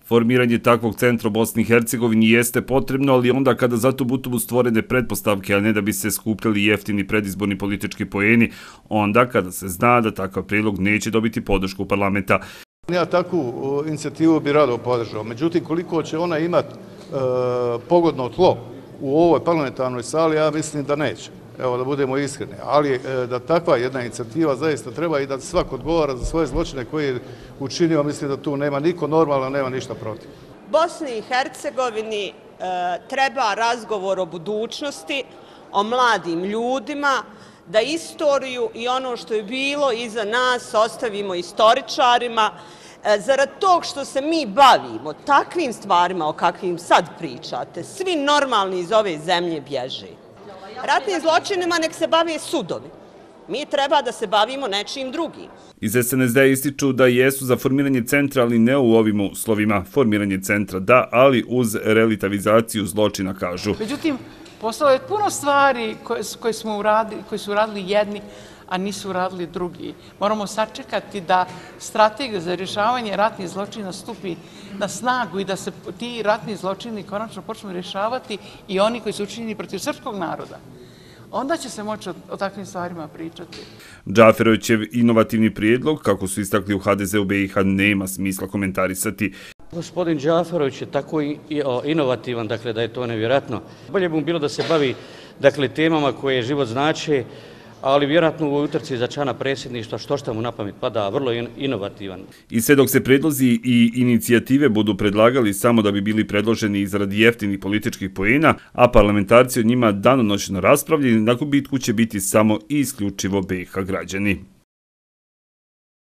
Formiranje takvog centra u Bosni i Hercegovini jeste potrebno, ali onda kada za to budu stvorene pretpostavke, a ne da bi se skupljali jeftini predizborni politički poeni, onda kada se zna da takav prijedlog neće dobiti podršku parlamenta. Ja takvu inicijativu bi rado podržao, međutim koliko će ona imati pogodno tlo u ovoj parlamentarnoj sali, ja mislim da neće. Evo, da budemo iskreni, ali da takva jedna inicijativa zaista treba i da svako odgovara za svoje zločine koje je učinio, mislim da tu nema niko normalno, nema ništa protiv. Bosni i Hercegovini treba razgovor o budućnosti, o mladim ljudima, da istoriju i ono što je bilo iza nas ostavimo istoričarima. Zarad tog što se mi bavimo takvim stvarima o kakvim sad pričate, svi normalni iz ove zemlje bježe. Ratnim zločinima nek se bave sudovi. Mi treba da se bavimo nečim drugim. Iz SNSD ističu da jesu za formiranje centra, ali ne u ovim uslovima. Formiranje centra da, ali uz relativizaciju zločina, kažu. Međutim, postalo je puno stvari koje su uradili jedni, a nisu uradili drugi. Moramo sačekati da strategija za rješavanje ratnih zločina stupi na snagu i da se ti ratni zločini konačno počnu rješavati i oni koji su učinjeni protiv srpskog naroda. Onda će se moći o takvim stvarima pričati. Džaferovićev inovativni prijedlog, kako su istakli u HDZ-u BiH, nema smisla komentarisati. Gospodin Džaferović je tako inovativan, dakle, da je to nevjerojatno. Bolje bi mu bilo da se bavi, dakle, temama koje život znače, ali vjerojatno u ovoj utrci za člana predsjedništva što mu na pamet pada, vrlo inovativan. I sve dok se predlozi i inicijative budu predlagali samo da bi bili predloženi izrad jeftinih političkih poena, a parlamentarci o njima danonoćno raspravljeni, na gubitku će biti samo i isključivo BiH građani.